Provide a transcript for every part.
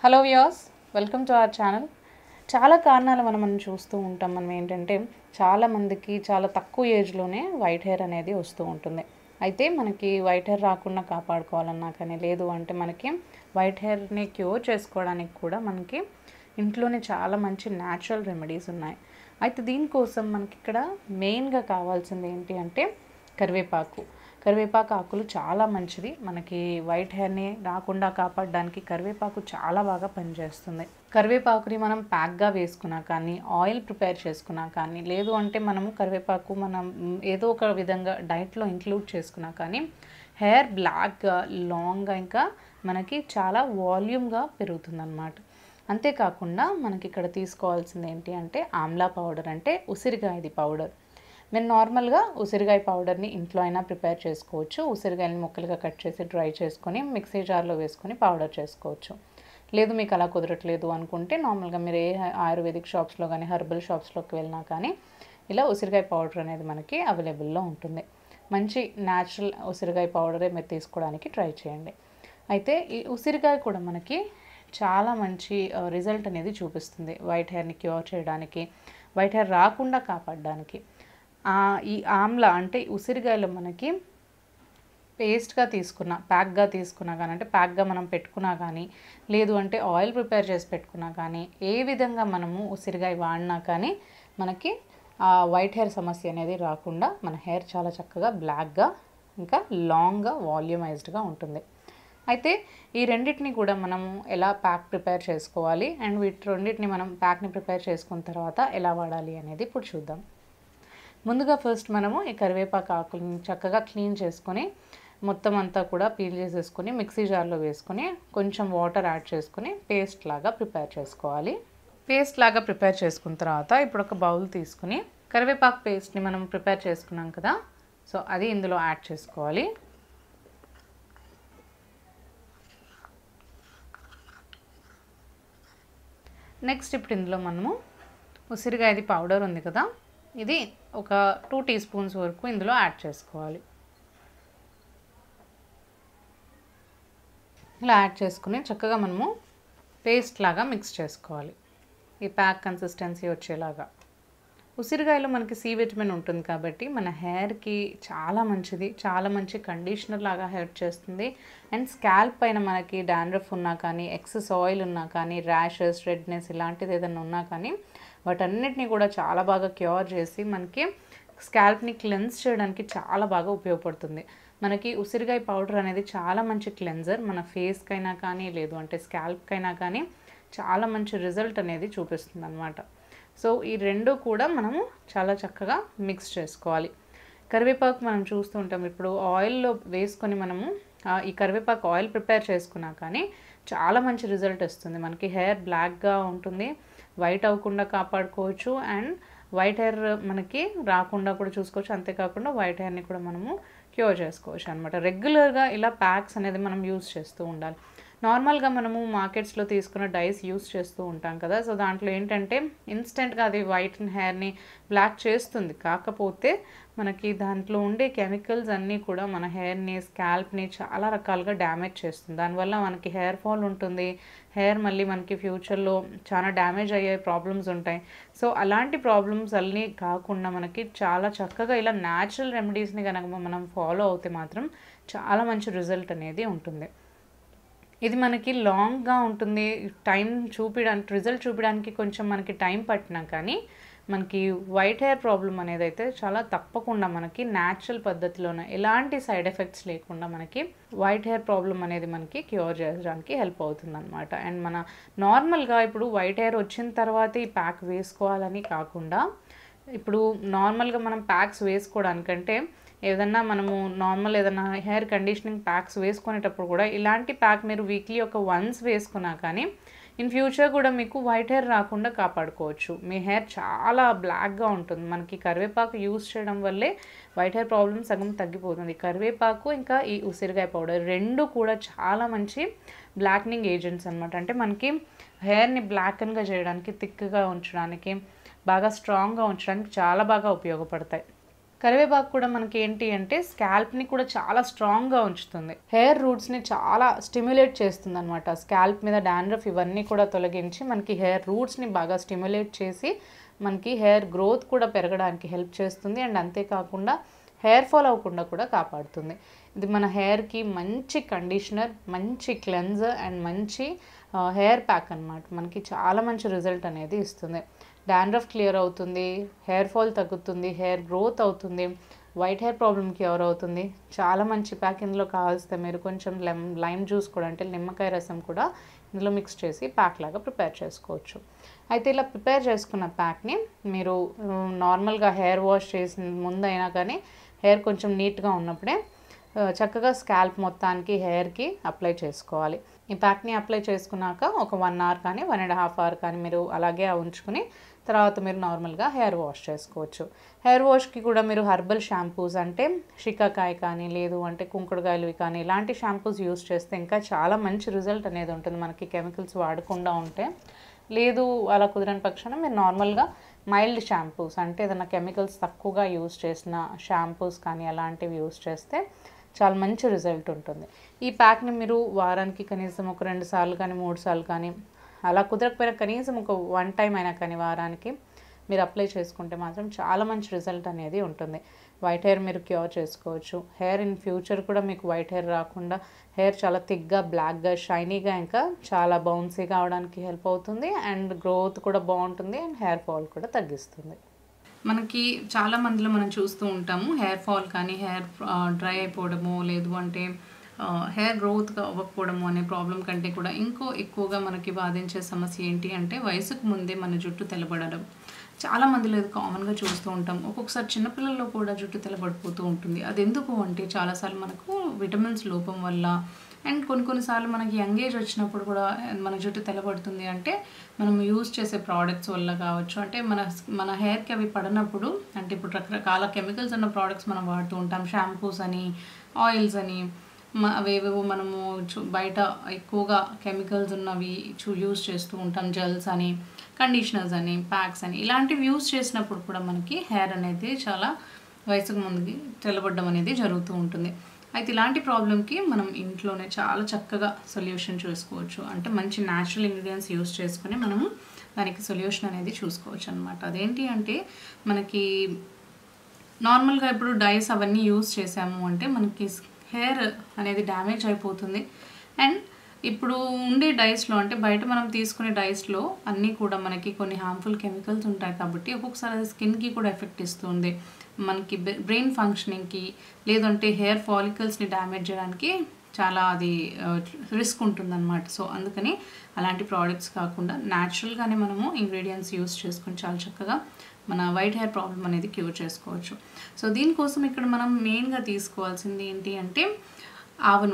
Hello viewers, welcome to our channel. చాలా కారణాలు మనం చూస్తూ ఉంటాం. మనం ఏంటంటే చాలామందికి చాలా తక్కువ ఏజ్లోనే వైట్ హెయిర్ అనేది వస్తూ ఉంటుంది. అయితే మనకి వైట్ హెయిర్ రాకుండా కాపాడుకోవాలన్నా కానీ, లేదు అంటే మనకి వైట్ హెయిర్ని క్యూర్ చేసుకోవడానికి కూడా మనకి ఇంట్లోనే చాలా మంచి న్యాచురల్ రెమెడీస్ ఉన్నాయి. అయితే దీనికోసం మనకి ఇక్కడ మెయిన్గా కావాల్సింది ఏంటి అంటే కరివేపాకు ఆకులు చాలా మంచిది. మనకి వైట్ హెయిర్ని రాకుండా కాపాడడానికి కరివేపాకు చాలా బాగా పనిచేస్తుంది. కరివేపాకుని మనం ప్యాక్గా వేసుకున్నా కానీ, ఆయిల్ ప్రిపేర్ చేసుకున్నా కానీ, లేదు అంటే మనము కరివేపాకు మనం ఏదో ఒక విధంగా డైట్లో ఇంక్లూడ్ చేసుకున్నా కానీ హెయిర్ బ్లాక్గా, లాంగ్గా, ఇంకా మనకి చాలా వాల్యూమ్గా పెరుగుతుందన్నమాట. అంతేకాకుండా మనకి ఇక్కడ తీసుకోవాల్సింది ఏంటి అంటే ఆమ్లా పౌడర్, అంటే ఉసిరికాయది పౌడర్. మేము నార్మల్గా ఉసిరికాయ పౌడర్ని ఇంట్లో అయినా ప్రిపేర్ చేసుకోవచ్చు. ఉసిరికాయని ముక్కలుగా కట్ చేసి డ్రై చేసుకొని మిక్సీ జార్లో వేసుకొని పౌడర్ చేసుకోవచ్చు. లేదు మీకు అలా కుదరట్లేదు అనుకుంటే నార్మల్గా మీరు ఏ ఆయుర్వేదిక్ షాప్స్లో కానీ, హెర్బల్ షాప్స్లోకి వెళ్ళినా కానీ ఇలా ఉసిరికాయ పౌడర్ అనేది మనకి అవైలబుల్లో ఉంటుంది. మంచి న్యాచురల్ ఉసిరికాయ పౌడరే మీరు తీసుకోవడానికి ట్రై చేయండి. అయితే ఈ ఉసిరికాయ కూడా మనకి చాలా మంచి రిజల్ట్ అనేది చూపిస్తుంది. వైట్ హెయిర్ని క్యూర్ చేయడానికి, వైట్ హెయిర్ రాకుండా కాపాడడానికి. ఈ ఆమ్లా అంటే ఉసిరికాయలు మనకి పేస్ట్గా తీసుకున్నా, ప్యాక్గా తీసుకున్నా కానీ, అంటే ప్యాక్గా మనం పెట్టుకున్నా కానీ, లేదు అంటే ఆయిల్ ప్రిపేర్ చేసి పెట్టుకున్నా కానీ, ఏ విధంగా మనము ఉసిరికాయ వాడినా కానీ మనకి వైట్ హెయిర్ సమస్య అనేది రాకుండా మన హెయిర్ చాలా చక్కగా బ్లాక్గా, ఇంకా లాంగ్గా, వాల్యూమైజ్డ్గా ఉంటుంది. అయితే ఈ రెండింటిని కూడా మనము ఎలా ప్యాక్ ప్రిపేర్ చేసుకోవాలి అండ్ వీటి రెండింటిని మనం ప్యాక్ని ప్రిపేర్ చేసుకున్న తర్వాత ఎలా వాడాలి అనేది ఇప్పుడు చూద్దాం. ముందుగా ఫస్ట్ మనము ఈ కరివేపాకు ఆకులను చక్కగా క్లీన్ చేసుకొని మొత్తం అంతా కూడా పీల్ చేసేసుకొని మిక్సీ జార్లో వేసుకొని కొంచెం వాటర్ యాడ్ చేసుకొని పేస్ట్ లాగా ప్రిపేర్ చేసుకోవాలి. పేస్ట్ లాగా ప్రిపేర్ చేసుకున్న తర్వాత ఇప్పుడు ఒక బౌల్ తీసుకుని కరివేపాకు పేస్ట్ని మనం ప్రిపేర్ చేసుకున్నాం కదా, సో అది ఇందులో యాడ్ చేసుకోవాలి. నెక్స్ట్ ఇప్పుడు ఇందులో మనము ఉసిరికాయది పౌడర్ ఉంది కదా, ఇది ఒక 2 టీ స్పూన్స్ వరకు ఇందులో యాడ్ చేసుకోవాలి. ఇలా యాడ్ చేసుకుని చక్కగా మనము పేస్ట్ లాగా మిక్స్ చేసుకోవాలి, ఈ ప్యాక్ కన్సిస్టెన్సీ వచ్చేలాగా. ఉసిరికాయలో మనకి సి విటమిన్ ఉంటుంది కాబట్టి మన హెయిర్కి చాలా మంచిది, చాలా మంచి కండిషనర్ లాగా హెల్ప్ చేస్తుంది. అండ్ స్కాల్ప్ పైన మనకి డాండ్రఫ్ ఉన్నా కానీ, ఎక్సెస్ ఆయిల్ ఉన్నా కానీ, ర్యాషెస్, రెడ్నెస్ ఇలాంటిది ఏదైనా ఉన్నా కానీ వాటన్నిటిని కూడా చాలా బాగా క్యూర్ చేసి మనకి స్కాల్ప్ని క్లెన్స్ చేయడానికి చాలా బాగా ఉపయోగపడుతుంది. మనకి ఉసిరికాయ పౌడర్ అనేది చాలా మంచి క్లెన్జర్. మన ఫేస్కైనా కానీ, లేదు అంటే స్కాల్ప్కైనా కానీ చాలా మంచి రిజల్ట్ అనేది చూపిస్తుంది అన్నమాట. సో ఈ రెండు కూడా మనము చాలా చక్కగా మిక్స్ చేసుకోవాలి. కరివేపాకు మనం చూస్తూ ఉంటాం, ఇప్పుడు ఆయిల్లో వేసుకొని మనము ఈ కరివేపాకు ఆయిల్ ప్రిపేర్ చేసుకున్నా కానీ చాలా మంచి రిజల్ట్ వస్తుంది. మనకి హెయిర్ బ్లాక్గా ఉంటుంది, వైట్ అవ్వకుండా కాపాడుకోవచ్చు, అండ్ వైట్ హెయిర్ మనకి రాకుండా కూడా చూసుకోవచ్చు. అంతేకాకుండా వైట్ హెయిర్ని కూడా మనము క్యూర్ చేసుకోవచ్చు అనమాట. రెగ్యులర్గా ఇలా ప్యాక్స్ అనేది మనం యూజ్ చేస్తూ ఉండాలి. నార్మల్గా మనము మార్కెట్స్లో తీసుకున్న డైస్ యూస్ చేస్తూ ఉంటాం కదా, సో దాంట్లో ఏంటంటే ఇన్స్టెంట్గా అది వైట్ హెయిర్ని బ్లాక్ చేస్తుంది. కాకపోతే మనకి దాంట్లో ఉండే కెమికల్స్ అన్నీ కూడా మన హెయిర్ని, స్కాల్ప్ని చాలా రకాలుగా డ్యామేజ్ చేస్తుంది. దానివల్ల మనకి హెయిర్ ఫాల్ ఉంటుంది, హెయిర్ మళ్ళీ మనకి ఫ్యూచర్లో చాలా డ్యామేజ్ అయ్యే ప్రాబ్లమ్స్ ఉంటాయి. సో అలాంటి ప్రాబ్లమ్స్ అన్నీ కాకుండా మనకి చాలా చక్కగా ఇలా న్యాచురల్ రెమెడీస్ని కనుక మనం ఫాలో అవుతే మాత్రం చాలా మంచి రిజల్ట్ అనేది ఉంటుంది. ఇది మనకి లాంగ్గా ఉంటుంది, రిజల్ట్ చూపించడానికి కొంచెం మనకి టైం పట్టినా కానీ మనకి వైట్ హెయిర్ ప్రాబ్లం అనేది అయితే చాలా తప్పకుండా మనకి న్యాచురల్ పద్ధతిలోనే ఎలాంటి సైడ్ ఎఫెక్ట్స్ లేకుండా మనకి వైట్ హెయిర్ ప్రాబ్లం అనేది మనకి క్యూర్ చేయడానికి హెల్ప్ అవుతుంది అనమాట. అండ్ మన నార్మల్గా ఇప్పుడు వైట్ హెయిర్ వచ్చిన తర్వాత ఈ ప్యాక్ వేసుకోవాలని కాకుండా, ఇప్పుడు నార్మల్గా మనం ప్యాక్స్ వేసుకోవడానికంటే ఏదన్నా మనము నార్మల్ ఏదైనా హెయిర్ కండిషనింగ్ ప్యాక్స్ వేసుకునేటప్పుడు కూడా ఇలాంటి ప్యాక్ మీరు వీక్లీ ఒక వన్స్ వేసుకున్నా కానీ ఇన్ ఫ్యూచర్ కూడా మీకు వైట్ హెయిర్ రాకుండా కాపాడుకోవచ్చు. మీ హెయిర్ చాలా బ్లాక్గా ఉంటుంది. మనకి కరివేపాకు యూజ్ చేయడం వల్లే వైట్ హెయిర్ ప్రాబ్లమ్ సగం తగ్గిపోతుంది. కరివేపాకు ఇంకా ఈ ఉసిరికాయ పౌడర్ రెండు కూడా చాలా మంచి బ్లాక్నింగ్ ఏజెంట్స్ అనమాట. అంటే మనకి హెయిర్ని బ్లాక్గా చేయడానికి, థిక్గా ఉంచడానికి, బాగా స్ట్రాంగ్గా ఉంచడానికి చాలా బాగా ఉపయోగపడతాయి. కరివేపాకు కూడా మనకి ఏంటి అంటే స్కాల్ప్ని కూడా చాలా స్ట్రాంగ్గా ఉంచుతుంది. హెయిర్ రూట్స్ని చాలా స్టిమ్యులేట్ చేస్తుంది అనమాట. స్కాల్ప్ మీద డాండ్రఫ్ ఇవన్నీ కూడా తొలగించి మనకి హెయిర్ రూట్స్ని బాగా స్టిమ్యులేట్ చేసి మనకి హెయిర్ గ్రోత్ కూడా పెరగడానికి హెల్ప్ చేస్తుంది. అండ్ అంతేకాకుండా హెయిర్ ఫాల్ అవ్వకుండా కూడా కాపాడుతుంది. ఇది మన హెయిర్కి మంచి కండిషనర్, మంచి క్లెన్జర్ అండ్ మంచి హెయిర్ ప్యాక్ అనమాట. మనకి చాలా మంచి రిజల్ట్ అనేది ఇస్తుంది. డాండ్రఫ్ క్లియర్ అవుతుంది, హెయిర్ ఫాల్ తగ్గుతుంది, హెయిర్ గ్రోత్ అవుతుంది, వైట్ హెయిర్ ప్రాబ్లమ్కి ఎవరు అవుతుంది. చాలా మంచి ప్యాక్. ఇందులో కావాల్సిన మీరు కొంచెం లైమ్ జ్యూస్ కూడా అంటే నిమ్మకాయ రసం కూడా ఇందులో మిక్స్ చేసి ప్యాక్ లాగా ప్రిపేర్ చేసుకోవచ్చు. అయితే ఇలా ప్రిపేర్ చేసుకున్న ప్యాక్ని మీరు నార్మల్గా హెయిర్ వాష్ చేసిన ముందైనా కానీ హెయిర్ కొంచెం నీట్గా ఉన్నప్పుడే చక్కగా స్కాల్ప్ మొత్తానికి హెయిర్కి అప్లై చేసుకోవాలి. ఈ ప్యాక్ని అప్లై చేసుకున్నాక ఒక 1 అవర్ కానీ 1.5 అవర్ కానీ మీరు అలాగే ఉంచుకుని తర్వాత మీరు నార్మల్గా హెయిర్ వాష్ చేసుకోవచ్చు. హెయిర్ వాష్కి కూడా మీరు హర్బల్ షాంపూస్ అంటే షికాకాయ కానీ లేదు అంటే కుంకుడుకాయలువి కానీ ఇలాంటి షాంపూస్ యూస్ చేస్తే ఇంకా చాలా మంచి రిజల్ట్ అనేది ఉంటుంది. మనకి కెమికల్స్ వాడకుండా ఉంటే. లేదు అలా కుదరని పక్షాన మీరు నార్మల్గా మైల్డ్ షాంపూస్ అంటే ఏదైనా కెమికల్స్ తక్కువగా యూస్ చేసిన షాంపూస్ కానీ అలాంటివి యూస్ చేస్తే చాలా మంచి రిజల్ట్ ఉంటుంది. ఈ ప్యాక్ని మీరు వారానికి కనీసం ఒక 2 సార్లు కానీ 3 సార్లు కానీ అలా కుదరకపోయినా కనీసం ఒక 1 టైం అయినా కానీ వారానికి మీరు అప్లై చేసుకుంటే మాత్రం చాలా మంచి రిజల్ట్ అనేది ఉంటుంది. వైట్ హెయిర్ మీరు క్యూర్ చేసుకోవచ్చు. హెయిర్ ఇన్ ఫ్యూచర్ కూడా మీకు వైట్ హెయిర్ రాకుండా హెయిర్ చాలా థిక్గా, బ్లాక్గా, షైనీగా ఇంకా చాలా బౌన్సీగా అవడానికి హెల్ప్ అవుతుంది. అండ్ గ్రోత్ కూడా బాగుంటుంది అండ్ హెయిర్ ఫాల్ కూడా తగ్గిస్తుంది. మనకి చాలా మందిలో మనం చూస్తూ ఉంటాము హెయిర్ ఫాల్ కానీ హెయిర్ డ్రై అయిపోవడము లేదు అంటే హెయిర్ గ్రోత్గా అవ్వకపోవడము అనే ప్రాబ్లం కంటే కూడా ఇంకో ఎక్కువగా మనకి బాధించే సమస్య ఏంటి అంటే వయసుకు ముందే మన జుట్టు తెల్లబడడం. చాలా మందిలో ఇది కామన్గా చూస్తూ ఉంటాం. ఒక్కొక్కసారి చిన్నపిల్లల్లో కూడా జుట్టు తెల్లబడిపోతూ ఉంటుంది. అది ఎందుకు అంటే చాలాసార్లు మనకు విటమిన్స్ లోపం వల్ల అండ్ కొన్నిసార్లు మనకి యంగ్ ఏజ్ వచ్చినప్పుడు కూడా మన జుట్టు తెల్లబడుతుంది అంటే మనం యూజ్ చేసే ప్రోడక్ట్స్ వల్ల కావచ్చు. అంటే మన హెయిర్కి అవి పడినప్పుడు అంటే ఇప్పుడు రకరకాల కెమికల్స్ ఉన్న ప్రోడక్ట్స్ మనం వాడుతూ ఉంటాం. షాంపూస్ అని, ఆయిల్స్ అని, అవేవేవో మనము బయట ఎక్కువగా కెమికల్స్ ఉన్నవి యూజ్ చేస్తూ ఉంటాం. జెల్స్ అని, కండిషనర్స్ అని, ప్యాక్స్ అని ఇలాంటివి యూజ్ చేసినప్పుడు కూడా మనకి హెయిర్ అనేది చాలా వయసుకు ముందుకి తెల్లబడడం అనేది జరుగుతూ ఉంటుంది. అయితే ఇలాంటి ప్రాబ్లంకి మనం ఇంట్లోనే చాలా చక్కగా సొల్యూషన్ చూసుకోవచ్చు. అంటే మంచి న్యాచురల్ ఇంగ్రీడియంట్స్ యూస్ చేసుకుని మనము దానికి సొల్యూషన్ అనేది చూసుకోవచ్చు అనమాట. అదేంటి అంటే మనకి నార్మల్గా ఇప్పుడు డైస్ అవన్నీ యూస్ చేసాము అంటే మనకి హెయిర్ అనేది డ్యామేజ్ అయిపోతుంది. అండ్ ఇప్పుడు ఉండే డైస్లో అంటే బయట మనం తీసుకునే డైస్లో అన్నీ కూడా మనకి కొన్ని హార్మ్ఫుల్ కెమికల్స్ ఉంటాయి కాబట్టి ఒక్కొక్కసారి అది స్కిన్కి కూడా ఎఫెక్ట్ ఇస్తుంది. మనకి బ్రెయిన్ ఫంక్షనింగ్కి లేదంటే హెయిర్ ఫాలికల్స్ని డ్యామేజ్ చేయడానికి చాలా అది రిస్క్ ఉంటుందన్నమాట. సో అందుకని అలాంటి ప్రోడక్ట్స్ కాకుండా న్యాచురల్గానే మనము ఇంగ్రీడియంట్స్ యూస్ చేసుకొని చాలా చక్కగా మన వైట్ హెయిర్ ప్రాబ్లం అనేది క్యూర్ చేసుకోవచ్చు. సో దీనికోసం ఇక్కడ మనం మెయిన్గా తీసుకోవాల్సింది ఏంటి అంటే ఆవ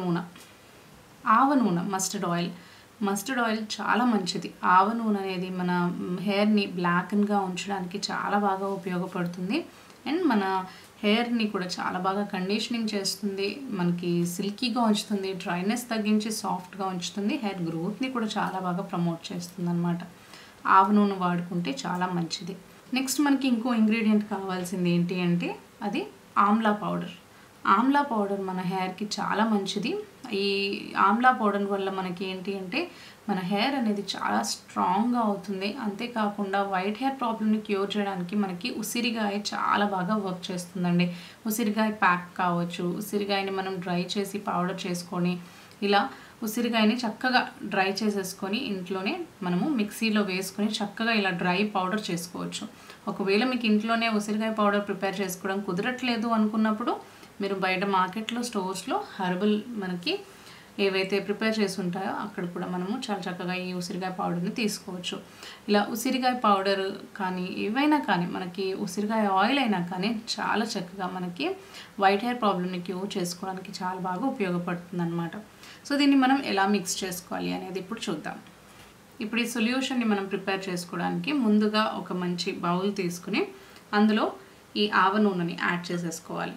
నూనె, మస్టర్డ్ ఆయిల్ చాలా మంచిది. ఆవ నూనె అనేది మన హెయిర్ని బ్లాక్గా ఉంచడానికి చాలా బాగా ఉపయోగపడుతుంది. అండ్ మన హెయిర్ని కూడా చాలా బాగా కండిషనింగ్ చేస్తుంది, మనకి సిల్కీగా ఉంచుతుంది, డ్రైనెస్ తగ్గించి సాఫ్ట్గా ఉంచుతుంది, హెయిర్ గ్రోత్ని కూడా చాలా బాగా ప్రమోట్ చేస్తుంది అనమాట. ఆవ నూనె వాడుకుంటే చాలా మంచిది. నెక్స్ట్ మనకి ఇంకో ఇంగ్రీడియంట్ కావాల్సింది ఏంటి అంటే అది ఆమ్లా పౌడర్ మన హెయిర్కి చాలా మంచిది. ఈ ఆమ్లా పౌడర్ వల్ల మనకి ఏంటి అంటే మన హెయిర్ అనేది చాలా స్ట్రాంగ్గా అవుతుంది. అంతేకాకుండా వైట్ హెయిర్ ప్రాబ్లమ్ని క్యూర్ చేయడానికి మనకి ఉసిరికాయ చాలా బాగా వర్క్ చేస్తుందండి. ఉసిరికాయ ప్యాక్ కావచ్చు, ఉసిరికాయని మనం డ్రై చేసి పౌడర్ చేసుకొని ఇలా ఉసిరికాయని చక్కగా డ్రై చేసేసుకొని ఇంట్లోనే మనము మిక్సీలో వేసుకొని చక్కగా ఇలా డ్రై పౌడర్ చేసుకోవచ్చు. ఒకవేళ మీకు ఇంట్లోనే ఉసిరికాయ పౌడర్ ప్రిపేర్ చేసుకోవడం కుదరట్లేదు అనుకున్నప్పుడు మీరు బయట మార్కెట్లో స్టోర్స్లో హెర్బల్ మనకి ఏవైతే ప్రిపేర్ చేసి ఉంటాయో అక్కడ కూడా మనము చాలా చక్కగా ఈ ఉసిరికాయ పౌడర్ని తీసుకోవచ్చు. ఇలా ఉసిరికాయ పౌడర్ కానీ ఏవైనా కానీ మనకి ఉసిరికాయ ఆయిల్ అయినా కానీ చాలా చక్కగా మనకి వైట్ హెయిర్ ప్రాబ్లమ్ని క్యూర్ చేసుకోవడానికి చాలా బాగా ఉపయోగపడుతుంది అనమాట. సో దీన్ని మనం ఎలా మిక్స్ చేసుకోవాలి అనేది ఇప్పుడు చూద్దాం. ఇప్పుడు ఈ సొల్యూషన్ని మనం ప్రిపేర్ చేసుకోవడానికి ముందుగా ఒక మంచి బౌల్ తీసుకుని అందులో ఈ ఆవ నూనెని యాడ్ చేసేసుకోవాలి.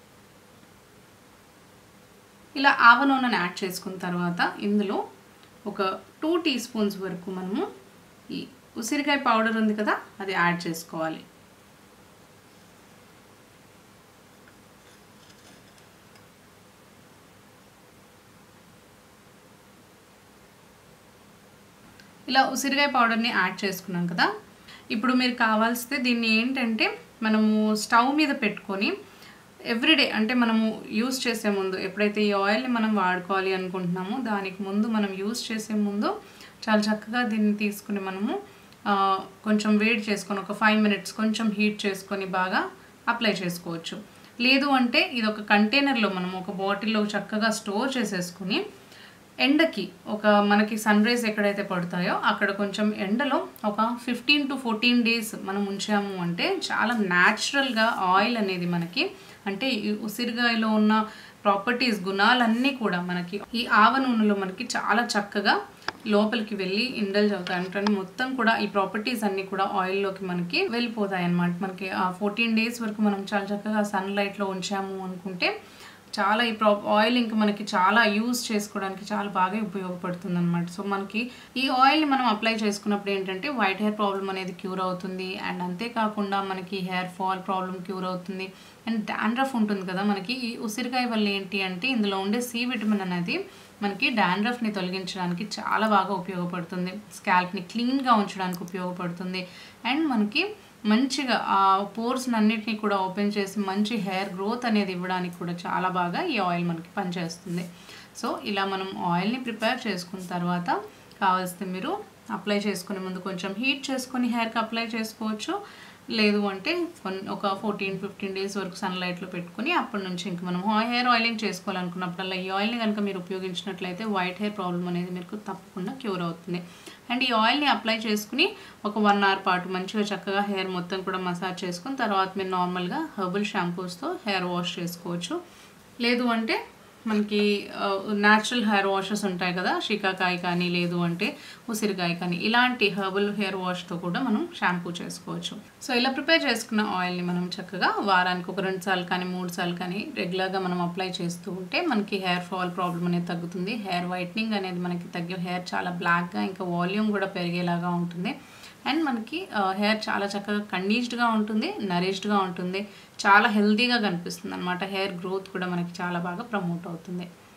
ఇలా ఆవ నూనెని యాడ్ చేసుకున్న తర్వాత ఇందులో ఒక 2 టీ స్పూన్స్ వరకు మనము ఈ ఉసిరికాయ పౌడర్ ఉంది కదా అది యాడ్ చేసుకోవాలి. ఇలా ఉసిరికాయ పౌడర్ని యాడ్ చేసుకున్నాం కదా. ఇప్పుడు మీరు కావాల్సితే దీన్ని ఏంటంటే మనము స్టవ్ మీద పెట్టుకొని ఎవ్రీడే అంటే మనము యూస్ చేసే ముందు ఎప్పుడైతే ఈ ఆయిల్ని మనం వాడుకోవాలి అనుకుంటున్నామో దానికి ముందు మనం యూస్ చేసే ముందు చాలా చక్కగా దీన్ని తీసుకుని మనము కొంచెం వేడి చేసుకొని ఒక 5 minutes కొంచెం హీట్ చేసుకొని బాగా అప్లై చేసుకోవచ్చు. లేదు అంటే ఇది ఒక కంటైనర్లో మనం ఒక బాటిల్లో చక్కగా స్టోర్ చేసేసుకుని ఎండకి ఒక మనకి సన్ రైజ్ ఎక్కడైతే పడతాయో అక్కడ కొంచెం ఎండలో ఒక 15 to 14 days మనం ఉంచాము అంటే చాలా న్యాచురల్గా ఆయిల్ అనేది మనకి అంటే ఈ ఉసిరికాయలో ఉన్న ప్రాపర్టీస్ గుణాలన్నీ కూడా మనకి ఈ ఆవ నూనెలో మనకి చాలా చక్కగా లోపలికి వెళ్ళి ఇండల్జ్ అవుతాయి అంటే మొత్తం కూడా ఈ ప్రాపర్టీస్ అన్నీ కూడా ఆయిల్లోకి మనకి వెళ్ళిపోతాయి అన్నమాట. మనకి ఆ 14 days వరకు మనం చాలా చక్కగా సన్లైట్లో ఉంచాము అనుకుంటే చాలా ఈ ఆయిల్ ఇంకా మనకి చాలా యూజ్ చేసుకోవడానికి చాలా బాగా ఉపయోగపడుతుంది అనమాట. సో మనకి ఈ ఆయిల్ని మనం అప్లై చేసుకున్నప్పుడు ఏంటంటే వైట్ హెయిర్ ప్రాబ్లం అనేది క్యూర్ అవుతుంది. అండ్ అంతేకాకుండా మనకి హెయిర్ ఫాల్ ప్రాబ్లం క్యూర్ అవుతుంది. అండ్ డాండ్రఫ్ ఉంటుంది కదా మనకి ఈ ఉసిరికాయ వల్ల ఏంటి అంటే ఇందులో ఉండే సి విటమిన్ అనేది మనకి డాండ్రఫ్ని తొలగించడానికి చాలా బాగా ఉపయోగపడుతుంది. స్కాల్ప్ని క్లీన్గా ఉంచడానికి ఉపయోగపడుతుంది. అండ్ మనకి మంచిగా ఆ పోర్స్ అన్నిటిని కూడా ఓపెన్ చేసి మంచి హెయిర్ గ్రోత్ అనేది ఇవ్వడానికి కూడా చాలా బాగా ఈ ఆయిల్ మనకి పనిచేస్తుంది. సో ఇలా మనం ఆయిల్ని ప్రిపేర్ చేసుకున్న తర్వాత కావాల్సి మీరు అప్లై చేసుకునే ముందు కొంచెం హీట్ చేసుకొని హెయిర్కి అప్లై చేసుకోవచ్చు. లేదు అంటే ఒక 14-15 days వరకు సన్లైట్లో పెట్టుకుని అప్పటి నుంచి ఇంక మనం హెయిర్ ఆయిలింగ్ చేసుకోవాలనుకున్నప్పుడల్లా ఈ ఆయిల్ని కనుక మీరు ఉపయోగించినట్లయితే వైట్ హెయిర్ ప్రాబ్లం అనేది మీకు తప్పకుండా క్యూర్ అవుతుంది. అండ్ ఈ ఆయిల్ని అప్లై చేసుకుని ఒక 1 hour పాటు మంచిగా చక్కగా హెయిర్ మొత్తం కూడా మసాజ్ చేసుకుని తర్వాత మీరు నార్మల్గా హెర్బల్ షాంపూస్తో హెయిర్ వాష్ చేసుకోవచ్చు. లేదు అంటే మనకి న్యాచురల్ హెయిర్ వాషెస్ ఉంటాయి కదా, షికాకాయ కానీ లేదు అంటే ఉసిరికాయ కానీ ఇలాంటి హెర్బల్ హెయిర్ వాష్తో కూడా మనం షాంపూ చేసుకోవచ్చు. సో ఇలా ప్రిపేర్ చేసుకున్న ఆయిల్ని మనం చక్కగా వారానికి ఒక 2 సార్లు కానీ 3 సార్లు కానీ రెగ్యులర్గా మనం అప్లై చేస్తూ ఉంటే మనకి హెయిర్ ఫాల్ ప్రాబ్లం అనేది తగ్గుతుంది. హెయిర్ వైట్నింగ్ అనేది మనకి తగ్గే హెయిర్ చాలా బ్లాక్గా ఇంకా వాల్యూమ్ కూడా పెరిగేలాగా ఉంటుంది. అండ్ మనకి హెయిర్ చాలా చక్కగా కండీష్డ్గా ఉంటుంది, నరిష్డ్గా ఉంటుంది, చాలా హెల్తీగా కనిపిస్తుంది అనమాట. హెయిర్ గ్రోత్ కూడా మనకి చాలా బాగా ప్రమోట్ అవుతుంది.